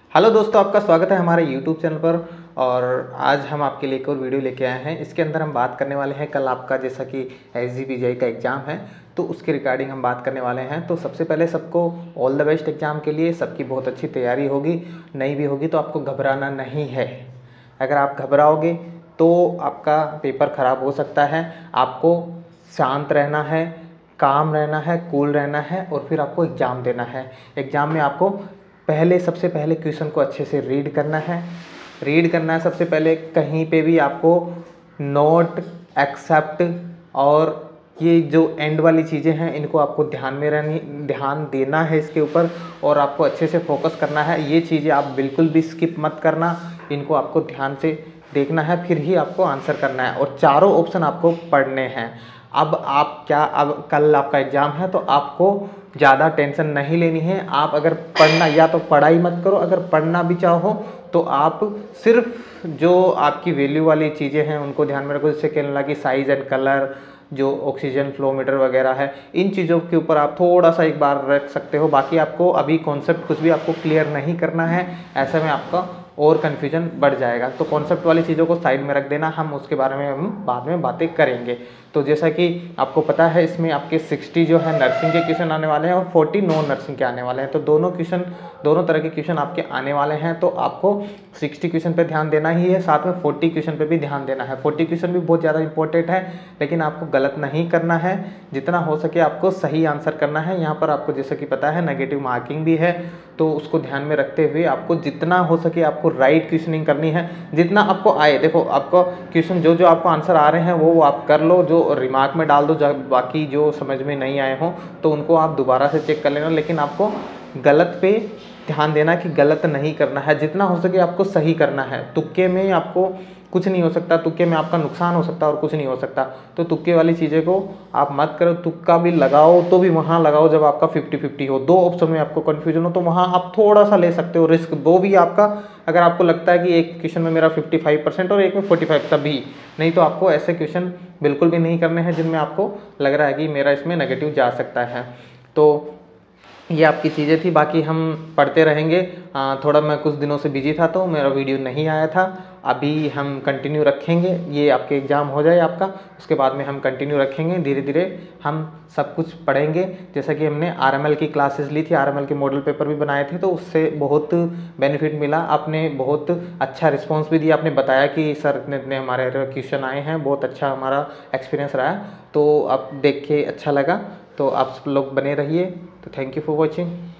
Hello दोस्तों, आपका स्वागत है हमारे YouTube चैनल पर। और आज हम आपके लिए एक और वीडियो लेके आए हैं। इसके अंदर हम बात करने वाले हैं, कल आपका जैसा कि SGPGI का एग्ज़ाम है तो उसके रिगार्डिंग हम बात करने वाले हैं। तो सबसे पहले सबको ऑल द बेस्ट एग्ज़ाम के लिए। सबकी बहुत अच्छी तैयारी होगी, नहीं भी होगी तो आपको घबराना नहीं है। अगर आप घबराओगे तो आपका पेपर ख़राब हो सकता है। आपको शांत रहना है, काम रहना है, कूल रहना है और फिर आपको एग्ज़ाम देना है। एग्ज़ाम में आपको सबसे पहले क्वेश्चन को अच्छे से रीड करना है। सबसे पहले कहीं पे भी आपको नोट, एक्सेप्ट और ये जो एंड वाली चीज़ें हैं इनको आपको ध्यान देना है इसके ऊपर, और आपको अच्छे से फोकस करना है। ये चीज़ें आप बिल्कुल भी स्किप मत करना, इनको आपको ध्यान से देखना है, फिर ही आपको आंसर करना है। और चारों ऑप्शन आपको पढ़ने हैं। अब कल आपका एग्ज़ाम है तो आपको ज़्यादा टेंशन नहीं लेनी है। आप अगर पढ़ना, या तो पढ़ाई मत करो, अगर पढ़ना भी चाहो तो आप सिर्फ जो आपकी वैल्यू वाली चीज़ें हैं उनको ध्यान में रखो। जैसे कहना कि साइज़ एंड कलर, जो ऑक्सीजन फ्लो मीटर वगैरह है, इन चीज़ों के ऊपर आप थोड़ा सा एक बार रख सकते हो। बाकी आपको अभी कॉन्सेप्ट कुछ भी आपको क्लियर नहीं करना है, ऐसे में आपका और कन्फ्यूजन बढ़ जाएगा। तो कॉन्सेप्ट वाली चीज़ों को साइड में रख देना, हम उसके बारे में हम बाद में बातें करेंगे। तो जैसा कि आपको पता है, इसमें आपके 60 जो है नर्सिंग के क्वेश्चन आने वाले हैं और 40 नॉन नर्सिंग के आने वाले हैं। तो दोनों तरह के क्वेश्चन आपके आने वाले हैं। तो आपको 60 क्वेश्चन पे ध्यान देना ही है, साथ में 40 क्वेश्चन पे भी ध्यान देना है। 40 क्वेश्चन भी बहुत ज़्यादा इंपॉर्टेंट है, लेकिन आपको गलत नहीं करना है। जितना हो सके आपको सही आंसर करना है। यहाँ पर आपको जैसा कि पता है नेगेटिव मार्किंग भी है, तो उसको ध्यान में रखते हुए आपको जितना हो सके आपको राइट क्वेश्चनिंग करनी है, जितना आपको आए। देखो, आपको क्वेश्चन जो आपको आंसर आ रहे हैं वो आप कर लो, जो रिमार्क में डाल दो। बाकी जो समझ में नहीं आए हों तो उनको आप दोबारा से चेक कर लेना, लेकिन आपको गलत पे ध्यान देना कि गलत नहीं करना है। जितना हो सके आपको सही करना है। तुक्के में आपको कुछ नहीं हो सकता, तुक्के में आपका नुकसान हो सकता है और कुछ नहीं हो सकता। तो तुक्के वाली चीज़ें को आप मत करो। तुक्का भी लगाओ तो भी वहाँ लगाओ जब आपका 50-50 हो, दो ऑप्शन में आपको कन्फ्यूजन हो, तो वहाँ आप थोड़ा सा ले सकते हो रिस्क। वो भी आपका, अगर आपको लगता है कि एक क्वेश्चन में मेरा 55% और एक में 45, तभी। नहीं तो आपको ऐसे क्वेश्चन बिल्कुल भी नहीं करने हैं जिनमें आपको लग रहा है कि मेरा इसमें नेगेटिव जा सकता है। तो ये आपकी चीज़ें थी, बाकी हम पढ़ते रहेंगे। थोड़ा मैं कुछ दिनों से बिजी था तो मेरा वीडियो नहीं आया था। अभी हम कंटिन्यू रखेंगे, ये आपके एग्ज़ाम हो जाए आपका, उसके बाद में हम कंटिन्यू रखेंगे। धीरे धीरे हम सब कुछ पढ़ेंगे। जैसा कि हमने RML की क्लासेस ली थी, RML के मॉडल पेपर भी बनाए थे, तो उससे बहुत बेनिफिट मिला। आपने बहुत अच्छा रिस्पॉन्स भी दिया, आपने बताया कि सर इतने इतने हमारे क्वेश्चन आए हैं, बहुत अच्छा हमारा एक्सपीरियंस रहा। तो आप देख के अच्छा लगा। तो आप सब लोग बने रहिए। तो थैंक यू फॉर वॉचिंग।